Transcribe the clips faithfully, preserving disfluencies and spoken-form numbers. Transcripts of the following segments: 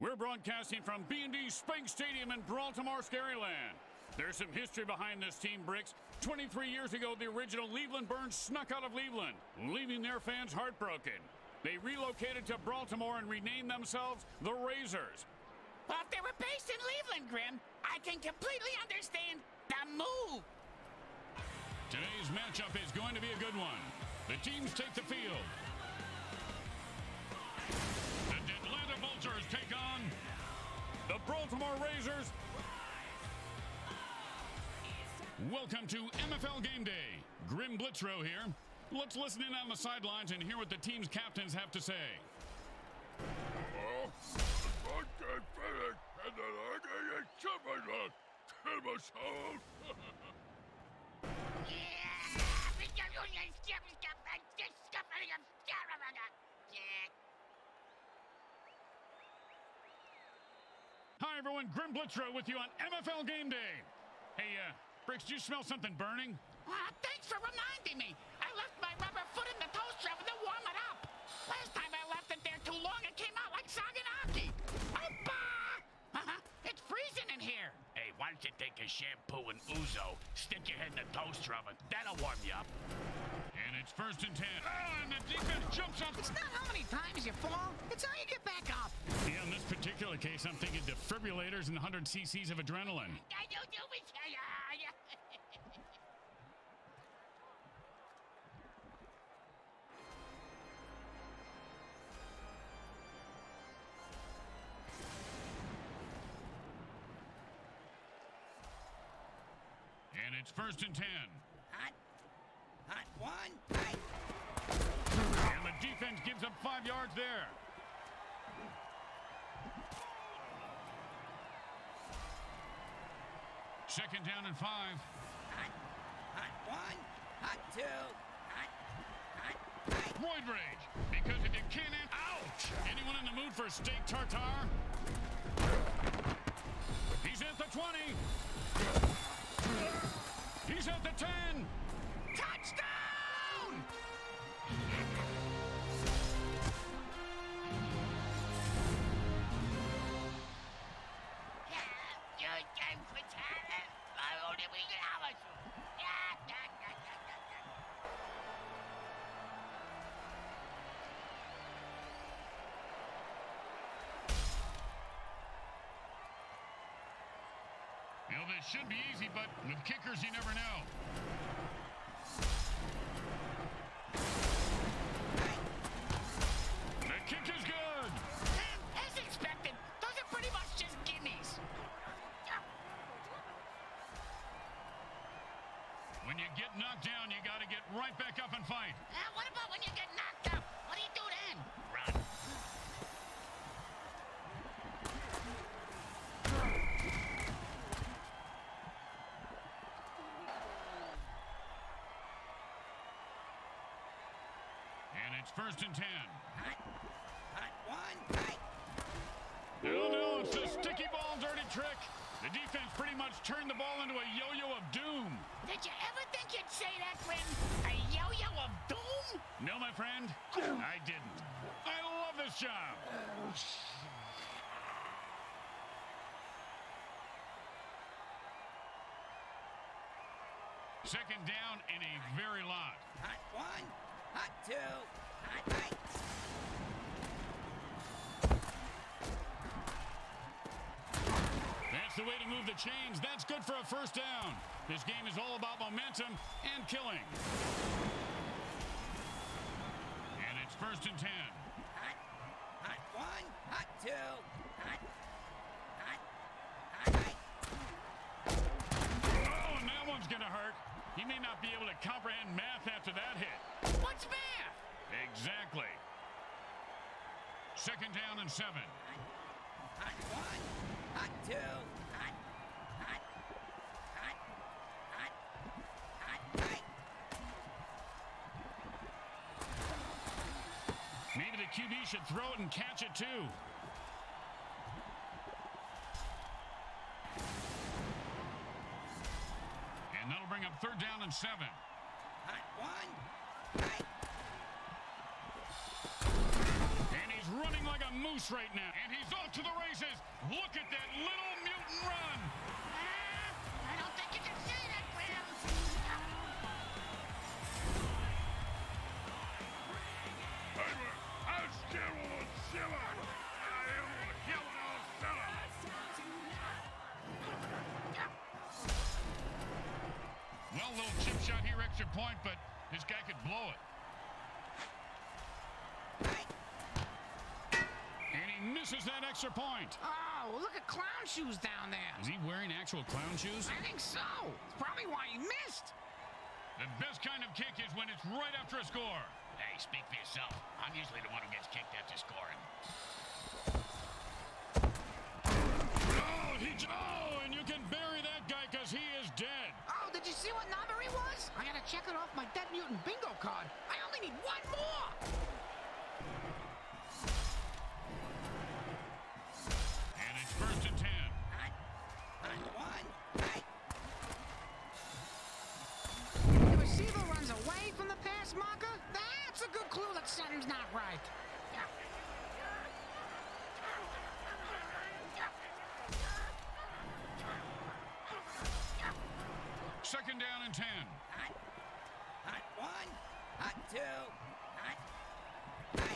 We're broadcasting from B and D Spank Stadium in Brawltimore, Scaryland. There's some history behind this team, Bricks. twenty-three years ago, the original Cleveland Burns snuck out of Cleveland, leaving their fans heartbroken. They relocated to Brawltimore and renamed themselves the Razors. Well, if they were based in Cleveland, Grim, I can completely understand the move. Today's matchup is going to be a good one. The teams take the field. The Deadlanta Vultures take on the Brawltimore Razors. Welcome to M F L Game Day. Grim Blitzrow here. Let's listen in on the sidelines and hear what the team's captains have to say. Hi everyone, Grim Blitzrow with you on M F L Game Day. Hey, uh, Bricks, do you smell something burning? Uh, thanks for reminding me. I left my rubber foot in the toaster oven to warm it up. Last time I left it there too long, it came out like Saganaki. Oppa! Uh-huh, it's freezing in here. Hey, why don't you take a shampoo and ouzo, stick your head in the toaster oven. That'll warm you up. And it's first and ten. Oh, and the defense jumps up. It's not how many times you fall, it's how you get back up. Yeah, in this particular case, I'm thinking defibrillators and one hundred cc's of adrenaline. And it's first and ten. Hot, hot one, hot. And the defense gives up five yards there. Second down and five. Hot, hot one, hot two, hot, hot, hot. Roid rage, because if you can't... Ouch! Anyone in the mood for steak tartare? He's at the twenty. He's at the ten. Touchdown! You know, this should be easy, but with kickers, you never know. The kick is good. As expected, those are pretty much just gimmies. When you get knocked down, you got to get right back up and fight. Uh, what about when you get knocked up? What do you do then? Run. And it's first and ten. Hot, hot one, hot. No, no, it's a sticky ball dirty trick. The defense pretty much turned the ball into a yo-yo of doom. Did you ever think you'd say that, Grim? A yo-yo of doom? No, my friend, I didn't. I love this job. Second down and a very lot. Hot one, hot two, hot, hot. That's the way to move the chains. That's good for a first down. This game is all about momentum and killing. And it's first and ten. Hot, hot one, hot two, hot, hot, hot, hot. Oh, and that one's gonna hurt. He may not be able to comprehend math after that hit. What's math? Exactly. Second down and seven. Hot, hot one, hot two, hot, hot, hot, hot, hot, hot. Maybe the Q B should throw it and catch it too. And that'll bring up third down and seven. Hot one, hot. And he's running like a moose. juice right now. And he's off to the races. Look at that little mutant run. Uh, I don't think you can say that, Graham. Well, little chip shot here, extra point, but this guy could blow it. And he misses that extra point. Oh, look at clown shoes down there. Is he wearing actual clown shoes? I think so. It's probably why he missed. The best kind of kick is when it's right after a score. Hey, speak for yourself. I'm usually the one who gets kicked after scoring. Oh, he, oh, and you can bury that guy because he is dead. Oh, did you see what number he was? I gotta check it off my Dead Mutant bingo card. I only need one more. And it's first and ten. Hot, hot one, hot. The receiver runs away from the pass marker. That's a good clue that something's not right. Second down and ten. Hot, hot one, hot two, hot, hot.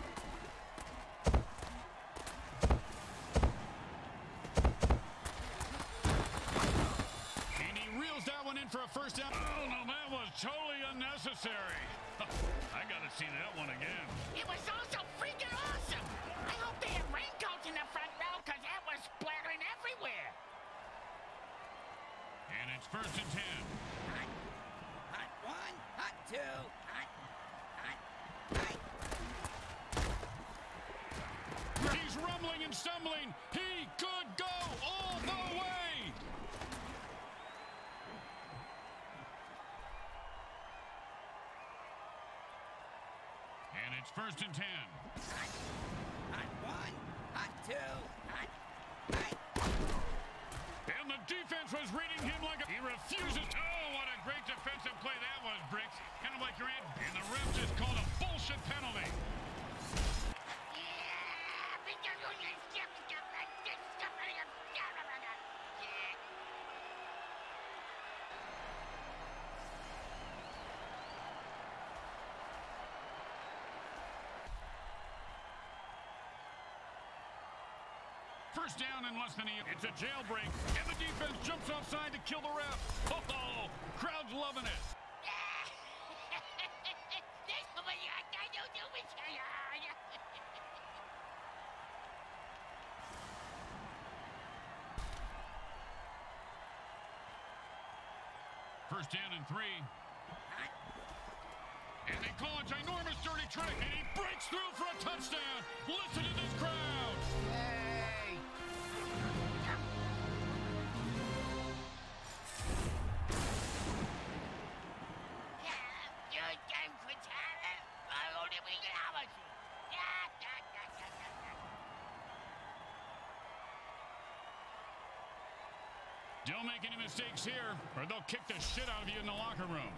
And he reels that one in for a first down. Oh, no, that was totally unnecessary. I got to see that one again. It was also freaking awesome. I hope they had raincoats in the front row because that was splattering everywhere. And it's first and ten. Hot, hot one, hot two, hot, hot, hot. He's rumbling and stumbling. He could go all the way. And it's first and ten. Hot, hot one, hot two, hot, hot. And the defense was reading him like a... He refuses... Oh, what a great defensive play that was, Bricks. Kind of like your aunt. And the ref just called a bullshit penalty. First down in less than a... It's a jailbreak, and the defense jumps offside to kill the ref. Oh, crowd's loving it. First down and three. And they call a ginormous dirty trick, and he breaks through for a touchdown. Listen to this crowd. Hey. Don't make any mistakes here, or they'll kick the shit out of you in the locker room.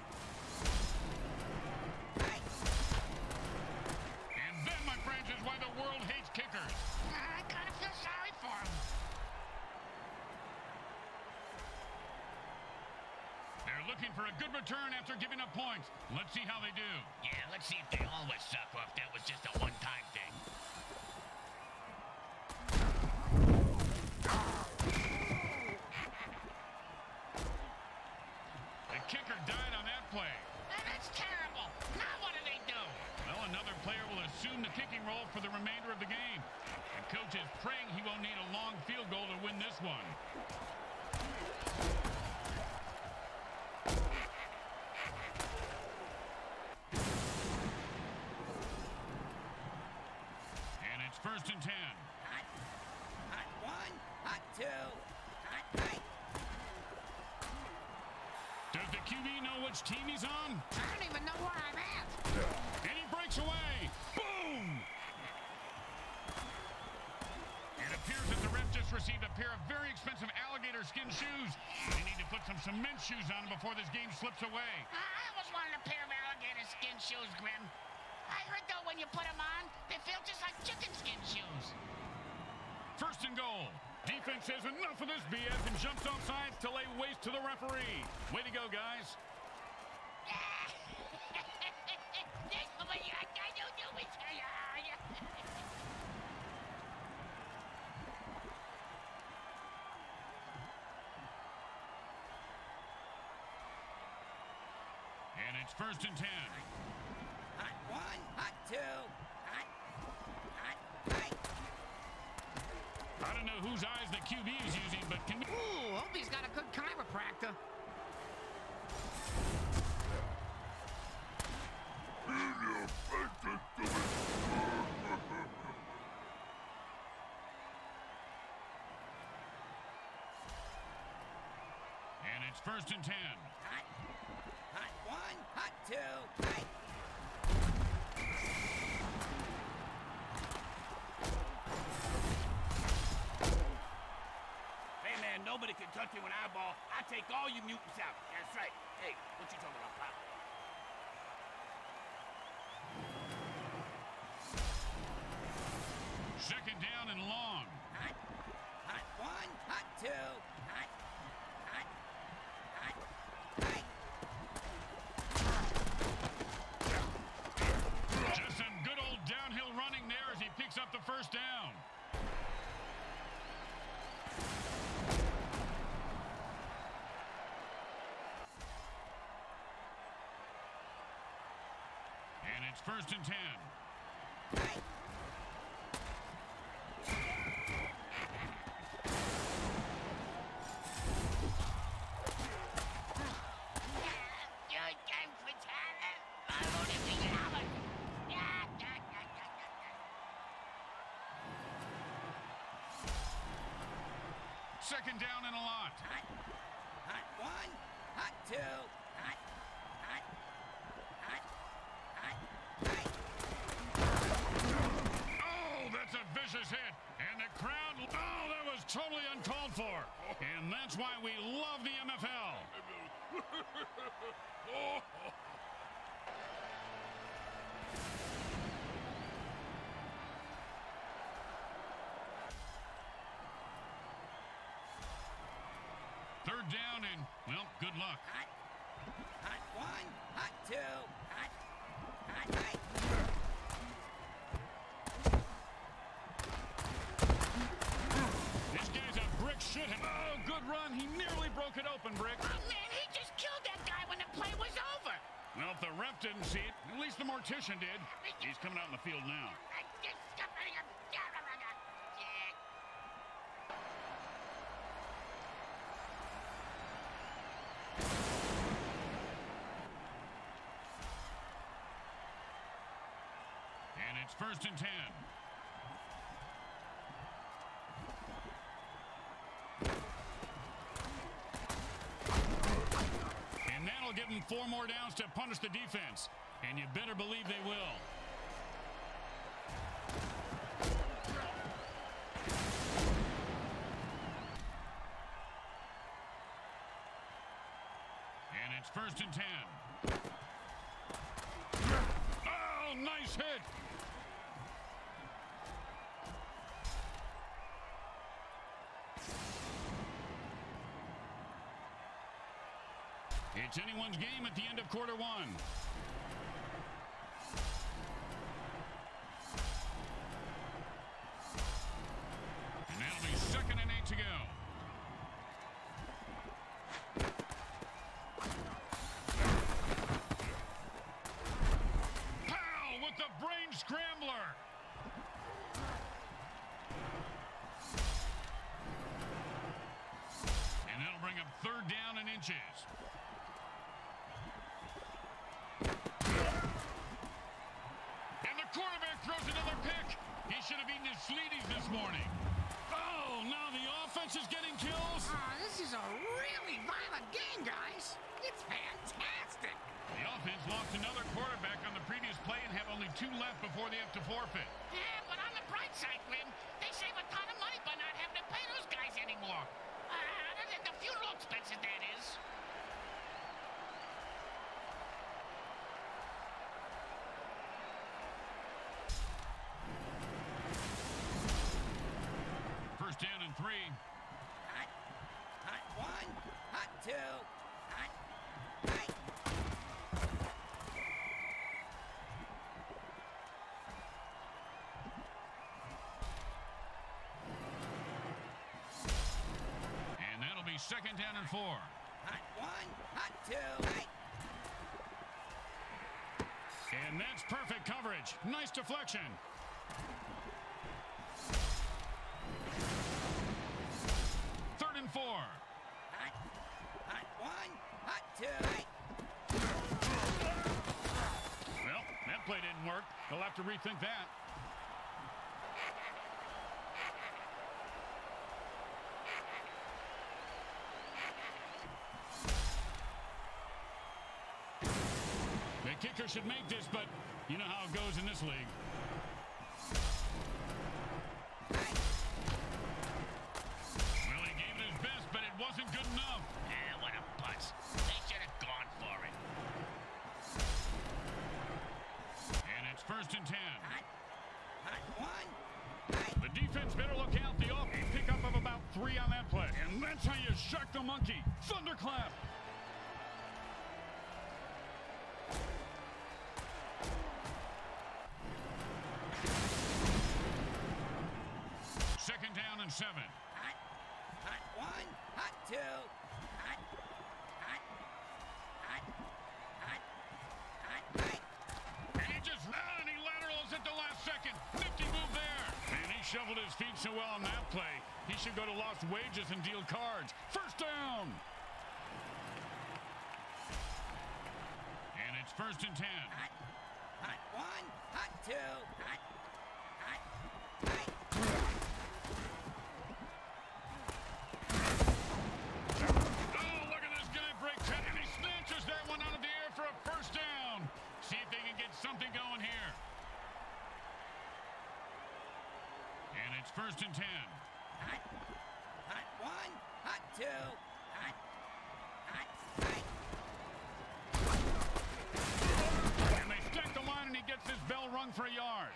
And that, my friends, is why the world hates kickers. I kind of feel sorry for him. They're looking for a good return after giving up points. Let's see how they do. Yeah, let's see if they always suck or if that was just a one-time thing. The kicker died on that play. That's terrible. Now what do they do? Well, another player will assume the kicking role for the remainder of the game. The coach is praying he won't need a long field goal to win this one. And it's first and ten. Hot, hot one, hot two, hot, hot. Does the Q B know which team he's on? I don't even know where I'm at. And he breaks away. Boom! It appears that the ref just received a pair of very expensive alligator skin shoes. They need to put some cement shoes on before this game slips away. I always wanted a pair of alligator skin shoes, Grim. I heard, though, when you put them on, they feel just like chicken skin shoes. First and goal. Defense says enough of this B S and jumps off sides to lay waste to the referee. Way to go, guys. And it's first and ten. Hot one, hot two, hot, hot, hot. I don't know whose eyes the Q B is using, but can we... Ooh, hope he's got a good chiropractor. And it's first and ten. Hot, hot one, hot two, hot. Hey, man, nobody can touch me when I ball. I take all you mutants out. That's right. Hey, what you talking about, pal? Second down and long. Hot, hot one, hot two, hot, hot, hot, hot. Just some good old downhill running there as he picks up the first down. And it's first and ten. Hot. Second down and a lot. Hot, hot one, hot two, hot, hot, hot, hot, hot. Oh, that's a vicious hit. And the crowd, oh, that was totally uncalled for. And that's why we love the M F L. Third down and, well, good luck. Hot, hot one, hot two, hot, hot, hot. This guy's a brick shit. Oh, good run. He nearly broke it open, Brick. Oh, man, he just killed that guy when the play was over. Well, if the ref didn't see it, at least the mortician did. He's coming out in the field now. And it's first and ten. And that'll give them four more downs to punish the defense. And you better believe they will. And it's first and ten. Oh, nice hit. It's anyone's game at the end of quarter one. And that'll be second and eight to go. Powell with the brain scrambler. And that'll bring up third down and inches. And the quarterback throws another pick. He should have eaten his Sleeties this morning. Oh, now the offense is getting kills. Oh, this is a really violent game, guys. It's fantastic. The offense lost another quarterback on the previous play and have only two left before they have to forfeit. Yeah, but on the bright side, Grim, they save a ton of money by not having to pay those guys anymore. Uh, other than the funeral expenses, that is. second down and four. Hot one, hot two, hot. And that's perfect coverage. Nice deflection. Third and four. Hot, hot one, hot two, hot. Well, that play didn't work. They'll have to rethink that. The kicker should make this, but you know how it goes in this league. Well, he gave it his best, but it wasn't good enough. Eh, what a putz. They should have gone for it. And it's first and ten. Hot, hot one, hot. The defense better look out. The off a pickup of about three on that play. And that's how you shock the monkey. Thunderclap. Second down and seven. Hot, hot one, hot two, hot, hot, hot, hot, hot, hot. And he just ran. He laterals at the last second. Nifty move there. And he shoveled his feet so well on that play. He should go to lost wages and deal cards. First down. And it's first and ten. Hot, hot one, hot two, hot, hot, hot. Oh, look at this guy break ten, and he snatches that one out of the air for a first down. See if they can get something going here. And it's first and ten. Hot, hot one, hot two, hot, hot, hot. And they stack the line, and he gets his bell rung for a yard.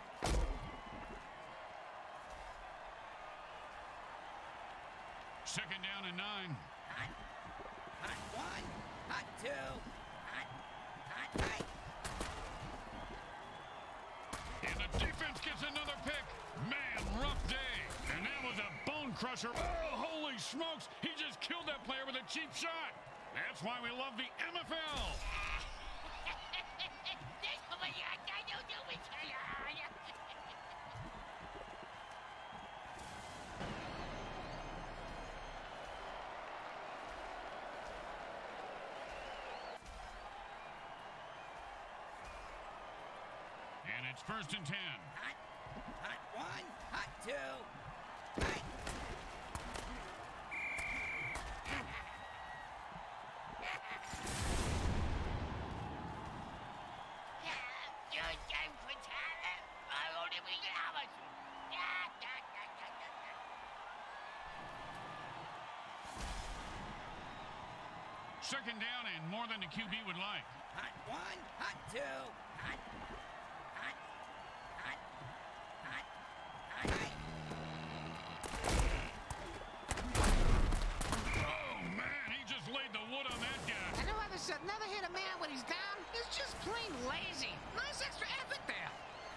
Second down and nine. Hot, hot one, hot two, hot, hot, hot. And the defense gets another pick. Man, rough day. And that was a bone crusher. Oh, holy smokes. He just killed that player with a cheap shot. That's why we love the M F L. And it's first and ten. Hot, hot one, hot two, hot. Second down and more than the Q B would like. Hot one, hot two, hot, hot, hot, hot, hot, hot. Oh, man, he just laid the wood on that guy. I know others said never hit a man when he's down. It's just plain lazy. Nice extra effort there.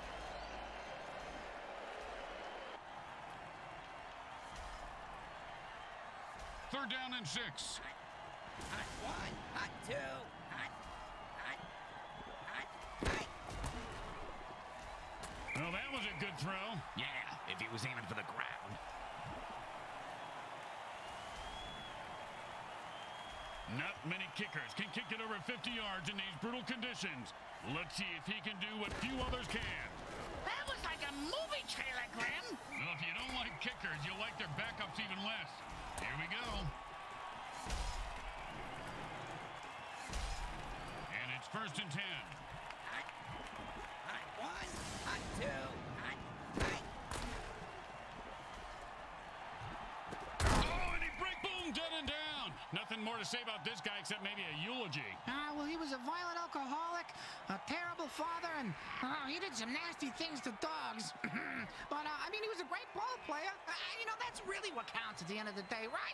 Third down and six. Hot, hot one, hot two, hot, hot, hot, hot. Well, that was a good throw. Yeah, if he was aiming for the ground. Not many kickers can kick it over fifty yards in these brutal conditions. Let's see if he can do what few others can. That was like a movie trailer, Grim. Well, if you don't like kickers, you'll like their backups even less. Here we go. And it's first and ten. Hot, hot one, hot two, hot, hot. Oh, and he break, boom, dead and down. Nothing more to say about this guy except maybe a eulogy. Ah, well, he was a violent alcoholic, a terrible father, and uh, he did some nasty things to dogs. But, uh, I mean, he was a great ball player. Uh, you know, that's really what counts at the end of the day, right?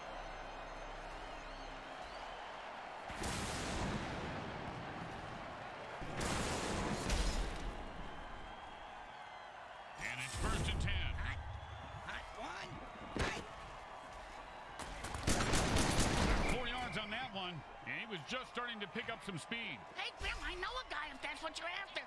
And it's first and ten. Hot, hot one, hot. just starting to pick up some speed. Hey, Grim, I know a guy if that's what you're after.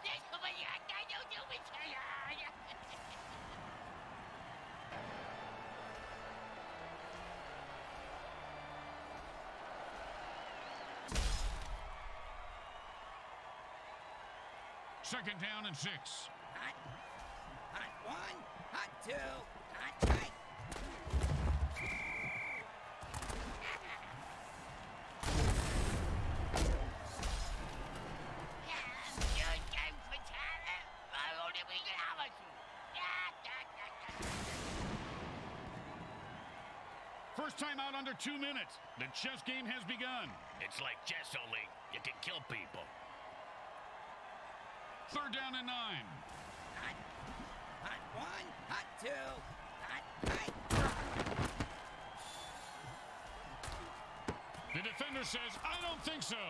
Second down and six. Hot, hot one, hot two, hot three. First time out under two minutes. The chess game has begun. It's like chess, only you can kill people. Third down and nine. Hot, hot one, hot two, hot three. The defender says, I don't think so.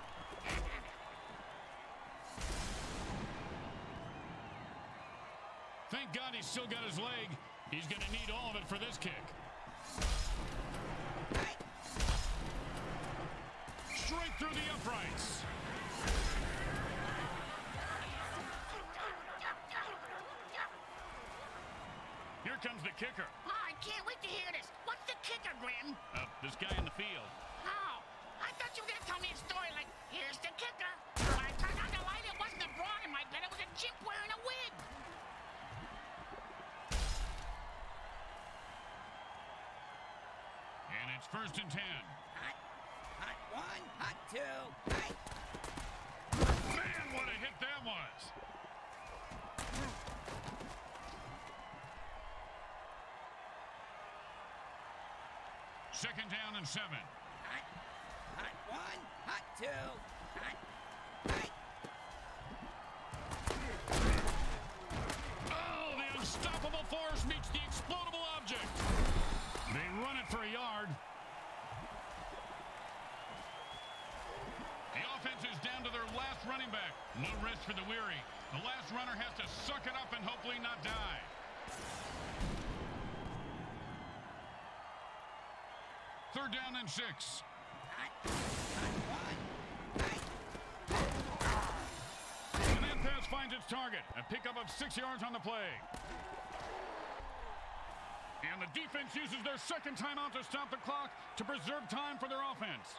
Thank God he's still got his leg. He's going to need all of it for this kick. Straight through the uprights. Here comes the kicker. Oh, I can't wait to hear this. What's the kicker, Grim? Uh, this guy in the field. Oh, I thought you were going to tell me a story like, here's the kicker. When I turned on the light, it wasn't a broad in my bed. It was a chimp wearing a wig. And it's first and ten. Hot, hot one, hot two, three. Man, what a hit that was. Second down and seven. Hot, hot one, hot two, hot three. Oh, the unstoppable force meets the explodable object. They run it for a yard. The offense is down to their last running back. No rest for the weary. The last runner has to suck it up and hopefully not die. Third down and six. Hot, hot one, three. And that pass finds its target. A pickup of six yards on the play. And the defense uses their second timeout to stop the clock to preserve time for their offense.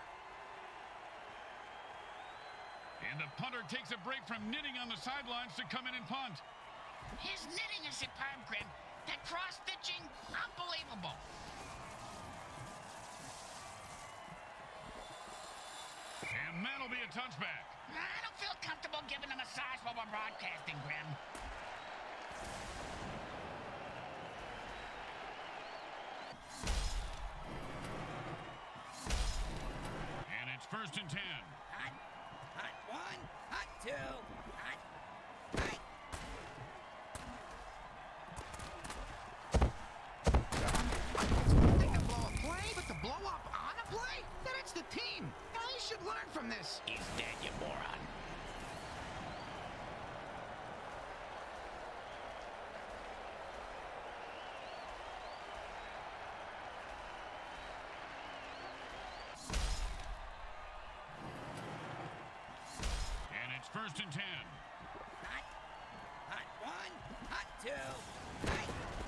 And the punter takes a break from knitting on the sidelines to come in and punt. His knitting is superb, Grim. That cross-stitching, unbelievable. And that'll be a touchback. I don't feel comfortable giving a massage while we're broadcasting, Grim. And it's first and ten. Hot, hot one, hot two, hot three. Think to blow a play, but to blow up on a play? Then it's the team. Now you should learn from this. He's dead, you moron. And it's first and ten. Hot, hot one, hot two, three.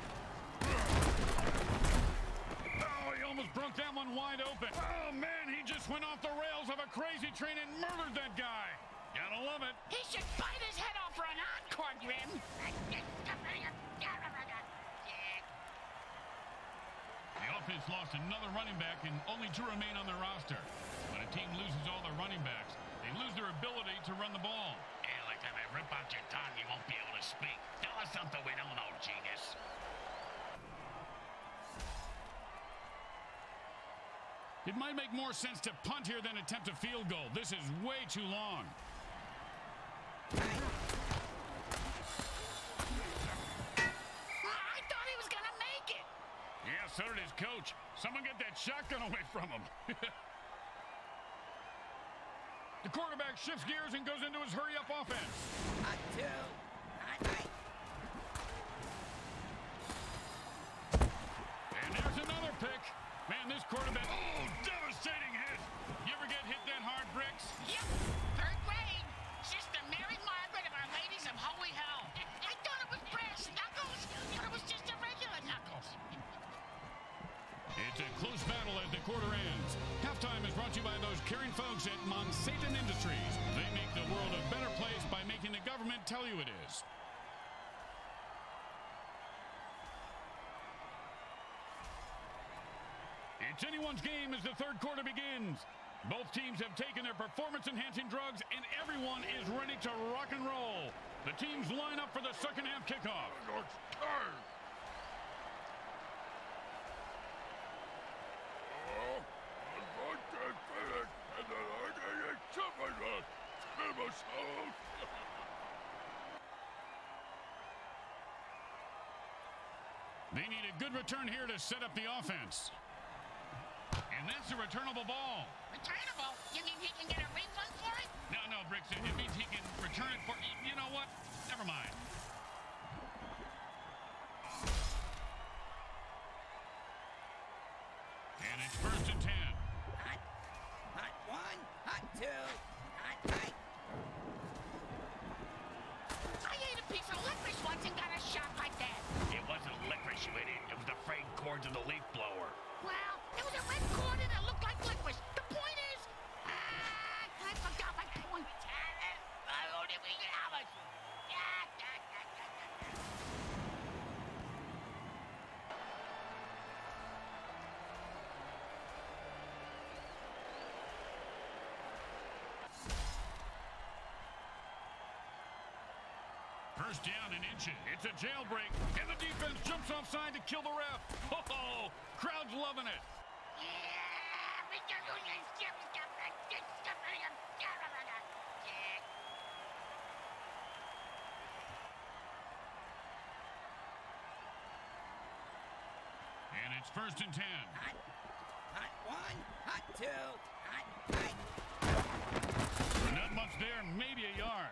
Oh, he almost broke that one wide open. Oh, man, he just went off the rails of a crazy train and murdered that guy. Gotta love it. He should bite his head off for an encore, Grim. The offense lost another running back and only two remain on their roster. When a team loses all their running backs, they lose their ability to run the ball. And like time I rip out your tongue, you won't be able to speak. Tell us something we don't know, genius. It might make more sense to punt here than attempt a field goal. This is way too long. I thought he was going to make it. Yeah, so did his coach. Someone get that shotgun away from him. The quarterback shifts gears and goes into his hurry-up offense. Hot two, hot three. And there's another pick. Man, this quarterback... Oh, devastating hit. You ever get quarter ends. Halftime is brought to you by those caring folks at Monsatan Industries. They make the world a better place by making the government tell you it is. It's anyone's game as the third quarter begins. Both teams have taken their performance-enhancing drugs, and everyone is ready to rock and roll. The teams line up for the second half kickoff. They need a good return here to set up the offense. And that's a returnable ball. Returnable? You mean he can get a refund for it? No, no, Bricks. It, it means he can return it for... You know what? Never mind. And it's first and ten. Hot, hot one, hot two, hot three. I ate a piece of licorice once and got a shot like that. It wasn't licorice, you idiot. It was the frayed cords of the leaf blower. Well, it was a red cord and it looked like licorice. The point is, ah, I forgot my point. I only we get how much. First down and inches. It's a jailbreak, and the defense jumps offside to kill the ref. Oh, crowd's loving it. And it's first and ten. Hot, hot one, hot two, hot three. Not much there, maybe a yard.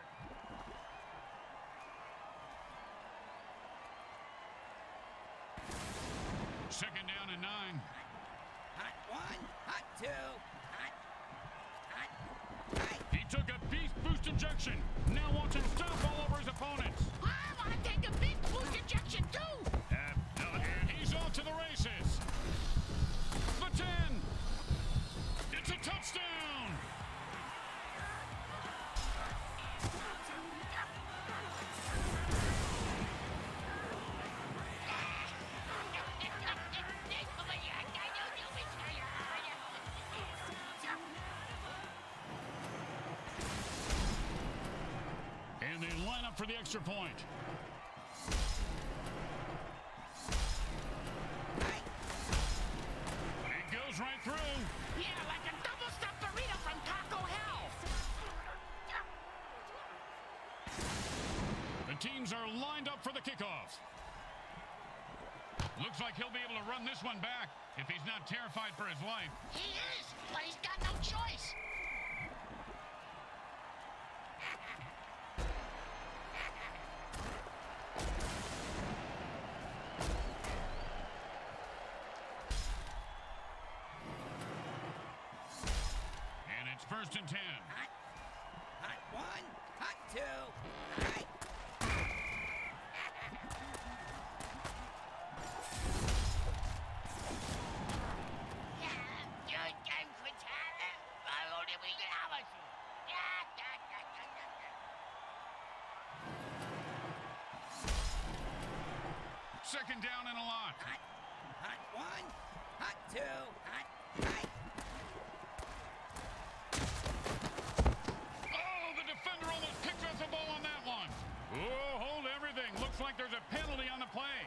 Second down and nine. Hot one, hot two, hot, hot three. He took a beast boost injection. Now wants him stomp all over his opponents. I want to take a big boost injection too. Uh, no, and he's off to the races. The ten. It's a touchdown. And they line up for the extra point. It goes right through. Yeah, like a double-stuffed burrito from Taco Hell. The teams are lined up for the kickoff. Looks like he'll be able to run this one back if he's not terrified for his life. He is, but he's got no choice. And it's first and ten. Hot, hot one, hot two, three. Second down and a lot. Hot, hot one, hot two, hot three. Oh, the defender almost picked up the ball on that one. Oh, hold everything. Looks like there's a penalty on the play.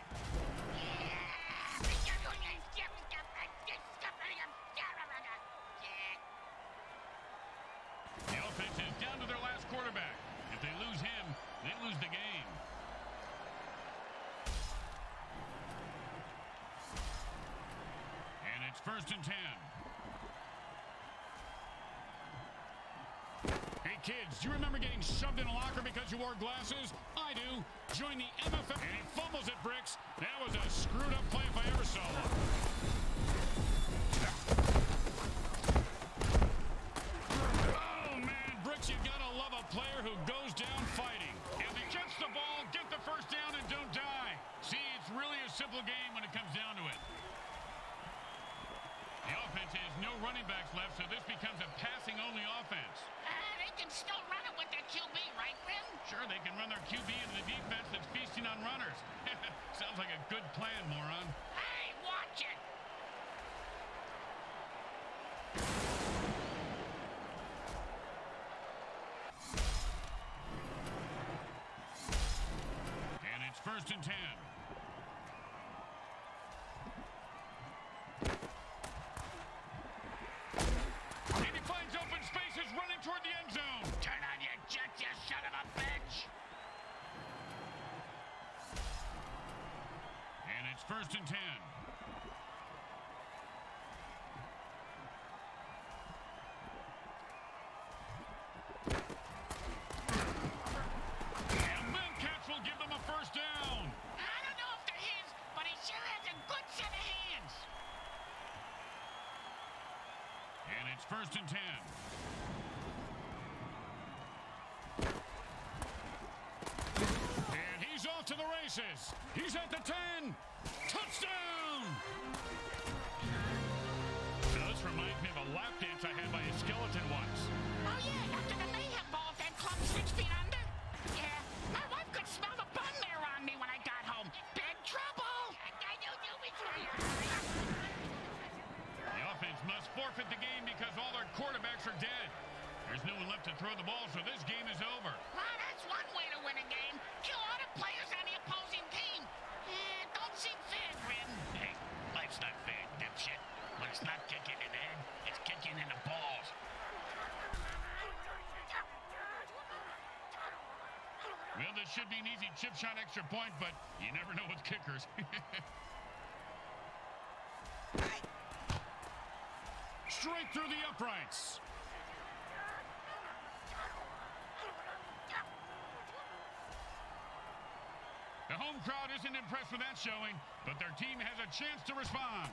The offense is down to their last quarterback. If they lose him, they lose the game. And it's first and ten. Hey, kids, do you remember getting shoved in a locker because you wore glasses? I do. Join the M F L. And he fumbles it, Bricks. That was a screwed-up play if I ever saw one. Oh, man, Bricks, you gotta love a player who goes down fighting. If he gets the ball, get the first down and don't die. See, it's really a simple game when it comes down to it. The offense can run their Q B into the defense that's feasting on runners. Sounds like a good plan, moron. Hey, watch it! And it's first and ten. And he finds open spaces running toward the end zone. Turn on your jet, you son of a bitch! And it's first and ten. And Milcats will give them a first down. I don't know if they're his, but he sure has a good set of hands. And it's first and ten. And he's off to the races. He's at the ten. Touchdown! Now, this reminds me of a lap dance I had by a skeleton once. Oh, yeah, after the mayhem ball at that club six feet under. Yeah, my wife could smell the bun there on me when I got home. Big trouble! The offense must forfeit the game because all their quarterbacks are dead. There's no one left to throw the ball, so this game is over. Well, that's one way to win a game. Kill all the players on the opposing team. Eh, don't seem fair, Grim. Hey, life's not fair, dipshit. When it's not kicking in the head, it's kicking in the balls. Well, this should be an easy chip shot extra point, but you never know with kickers. Straight through the uprights. The home crowd isn't impressed with that showing, but their team has a chance to respond.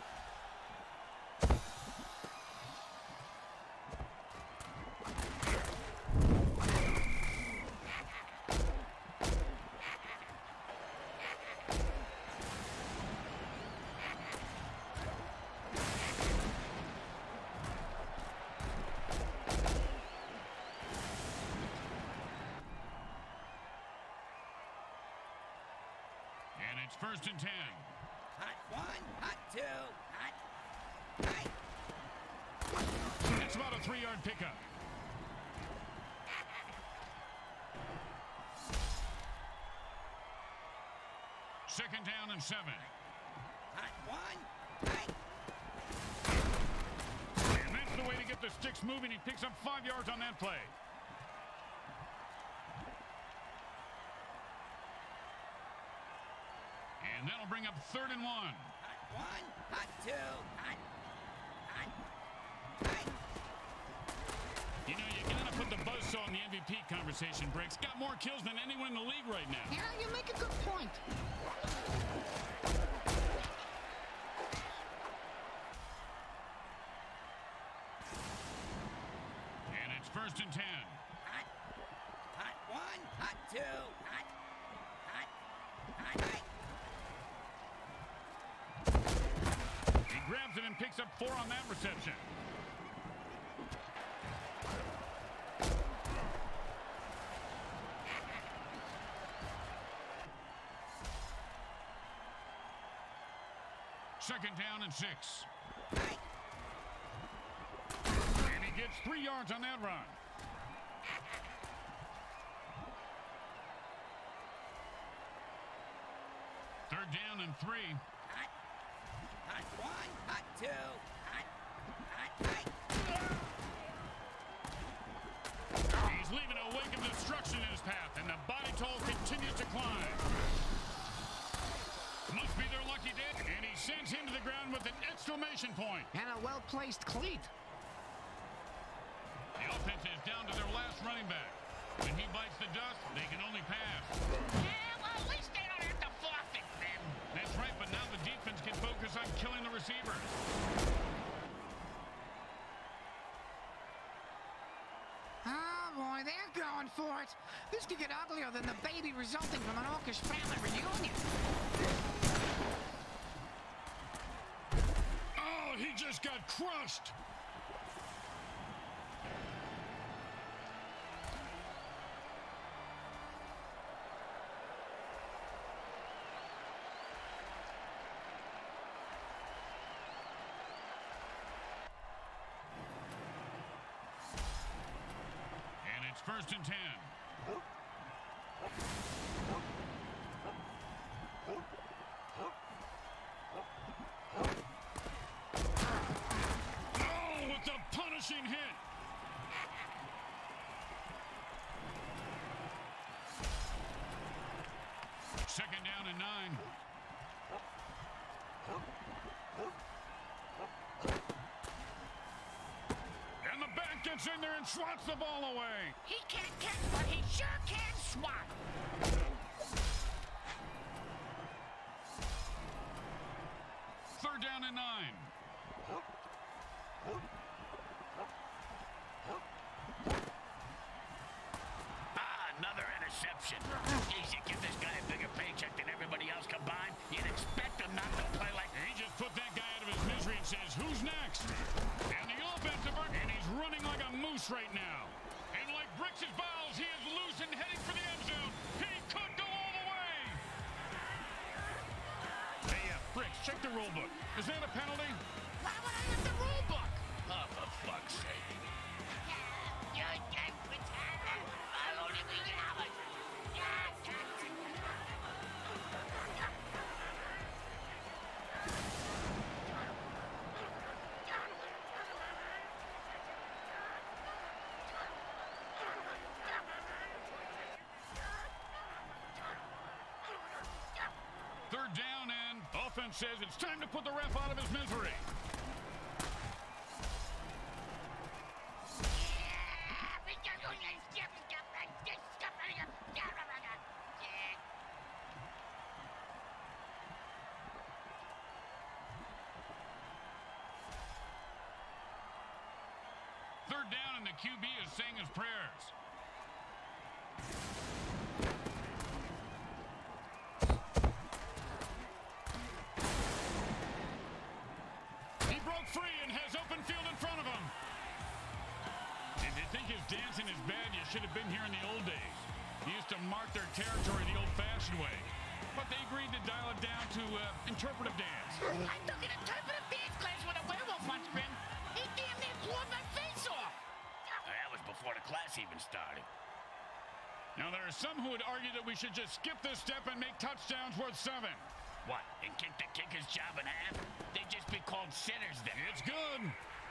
And it's first and ten. Hot one, hot two, hot, hot. It's about a three-yard pickup. Second down and seven. Hot one, hot. And that's the way to get the sticks moving. He picks up five yards on that play. And that'll bring up third and one. Hot one, hot two, hot, hot, hot. You know, you gotta put the buzzsaw in the M V P conversation, Briggs. Got more kills than anyone in the league right now. Yeah, you make a good point. And it's first and ten. Hot, hot one, hot two, hot, hot, hot, hot. He grabs it and picks up four on that reception. Second down and six. And he gets three yards on that run. Third down and three. Hot, hot one, hot two, hot, hot, hot. He's leaving a wake of destruction in his path, and the body toll continues to climb. Must be their lucky day, and he sends him to the ground with an exclamation point. And a well-placed cleat. The offense is down to their last running back. When he bites the dust, they can only pass. Yeah, well, at least they don't have to forfeit, Grim. That's right, but now the defense can focus on killing the receivers. Oh, boy, they're going for it. This could get uglier than the baby resulting from an orcish family reunion. Oh, he just got crushed. first and ten. Oh, with the punishing hit. Second down and nine. And the back gets in there and swats the ball away. He can't catch, but he sure can swat. Third down and nine. Ah, another interception. Geez, you give this guy a bigger paycheck than everybody else combined, you'd expect him not to play like... He just put that guy out of his misery and says, who's next? And the offensive... And he's running like a moose right now. And like Bricks' balls, he is loose and heading for the end zone. He could go all the way. Hey, uh, Bricks, check the rule book. Is that a penalty? Why would I have the rule book? Oh, for fuck's sake. Third down, and offense says it's time to put the ref out of his misery. Third down, and the Q B is saying his prayers. He broke free and has open field in front of him. If you think his dancing is bad, you should have been here in the old days. He used to mark their territory the old-fashioned way. But they agreed to dial it down to uh, interpretive dance. I took an interpretive dance class with a werewolf once, Grim. He damn near blew my face off. That was before the class even started. Now, there are some who would argue that we should just skip this step and make touchdowns worth seven. What, and kick the kicker's job in half? They'd just be called sinners then. It's good.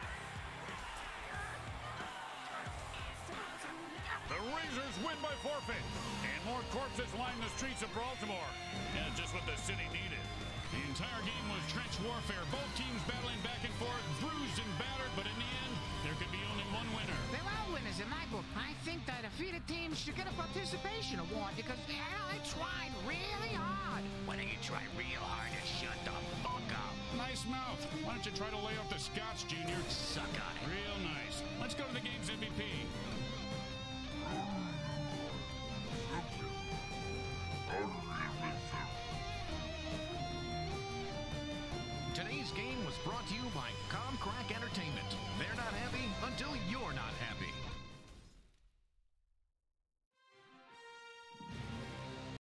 The Razors win by forfeit. And more corpses line the streets of Brawltimore. And just what the city needed. The entire game was trench warfare. Both teams battling back and forth, bruised and battered, but in the end, there could be only one winner. They're all winners in my book. I think that defeated teams should get a participation award because yeah, they tried really hard. Why don't you try real hard and shut the fuck up? Nice mouth. Why don't you try to lay off the scotch, Junior? Suck on it. Real nice. Let's go to the game's M V P. Today's game was brought to you by Comcrack Entertainment. They're not happy until you're not happy.